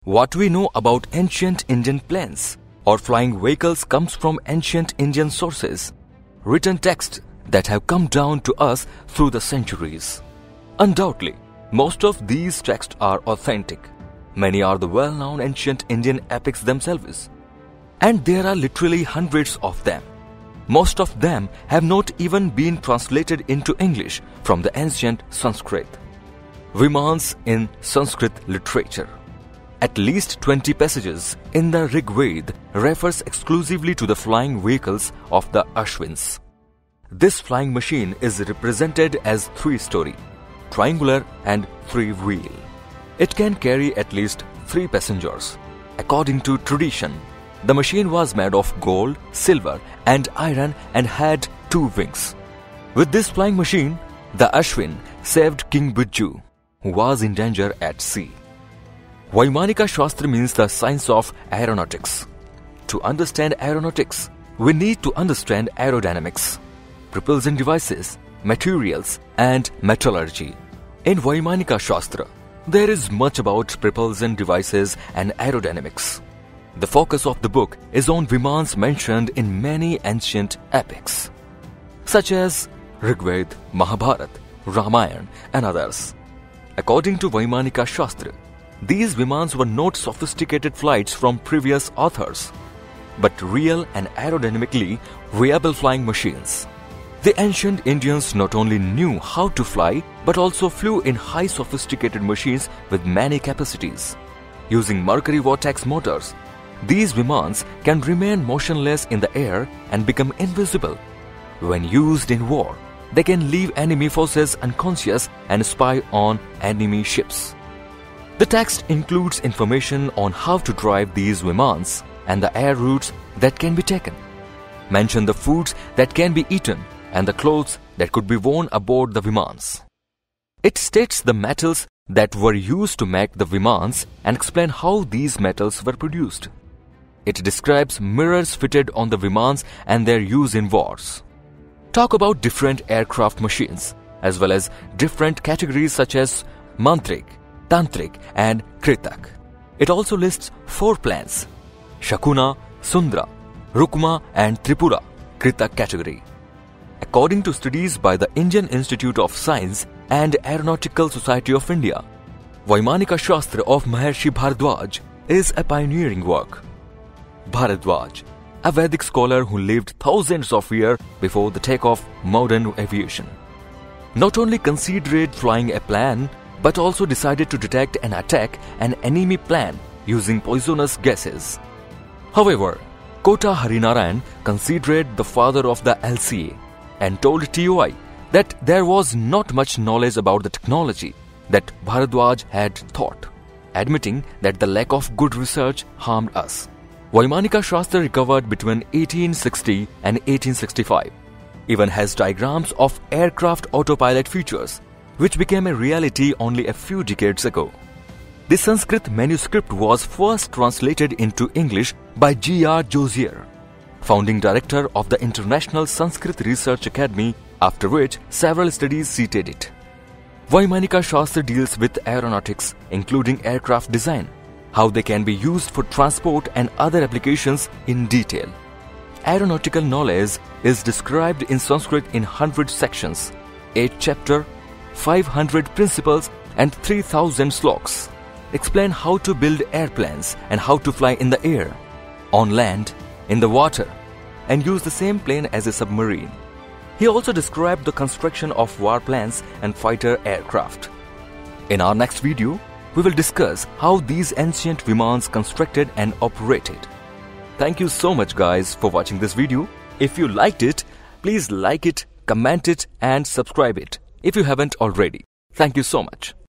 What we know about ancient Indian planes or flying vehicles comes from ancient Indian sources, written texts that have come down to us through the centuries. Undoubtedly, most of these texts are authentic. Many are the well-known ancient Indian epics themselves. And there are literally hundreds of them. Most of them have not even been translated into English from the ancient Sanskrit. Vimanas in Sanskrit literature. At least 20 passages in the Rigveda refers exclusively to the flying vehicles of the Ashwins. This flying machine is represented as three-story, triangular and three-wheel. It can carry at least 3 passengers. According to tradition, the machine was made of gold, silver and iron and had 2 wings. With this flying machine, the Ashwin saved King Bijju, who was in danger at sea. Vaimanika Shastra means the science of aeronautics. To understand aeronautics, we need to understand aerodynamics, propulsion devices, materials, and metallurgy. In Vaimanika Shastra, there is much about propulsion devices and aerodynamics. The focus of the book is on vimanas mentioned in many ancient epics, such as Rigveda, Mahabharata, Ramayana, and others. According to Vaimanika Shastra, these vimanas were not sophisticated flights from previous authors, but real and aerodynamically viable flying machines. The ancient Indians not only knew how to fly, but also flew in high sophisticated machines with many capacities. Using mercury vortex motors, these vimanas can remain motionless in the air and become invisible. When used in war, they can leave enemy forces unconscious and spy on enemy ships. The text includes information on how to drive these vimanas and the air routes that can be taken. Mention the foods that can be eaten and the clothes that could be worn aboard the vimanas. It states the metals that were used to make the vimanas and explain how these metals were produced. It describes mirrors fitted on the vimanas and their use in wars. Talk about different aircraft machines as well as different categories such as mantrik, Tantrik and Kritak. It also lists 4 planes: Shakuna, Sundra, Rukma and Tripura, Kritak category. According to studies by the Indian Institute of Science and Aeronautical Society of India, Vaimanika Shastra of Maharshi Bharadwaj is a pioneering work. Bharadwaj, a Vedic scholar who lived thousands of years before the takeoff of modern aviation, not only considered flying a plane, but also decided to detect and attack an enemy plane using poisonous gases. However, Kota Harinarayan considered the father of the LCA and told TOI that there was not much knowledge about the technology that Bharadwaj had thought, admitting that the lack of good research harmed us. Vaimanika Shastra, recovered between 1860 and 1865, even has diagrams of aircraft autopilot features, which became a reality only a few decades ago. The Sanskrit manuscript was first translated into English by G.R. Josier, founding director of the International Sanskrit Research Academy, after which several studies cited it. Vaimanika Shastra deals with aeronautics, including aircraft design, how they can be used for transport and other applications in detail. Aeronautical knowledge is described in Sanskrit in 100 sections, 8 chapters, 500 principles and 3000 slokas. Explain how to build airplanes and how to fly in the air, on land, in the water, and use the same plane as a submarine. He also described the construction of warplanes and fighter aircraft. In our next video, we will discuss how these ancient vimanas constructed and operated. Thank you so much guys for watching this video. If you liked it, please like it, comment it and subscribe it if you haven't already. Thank you so much.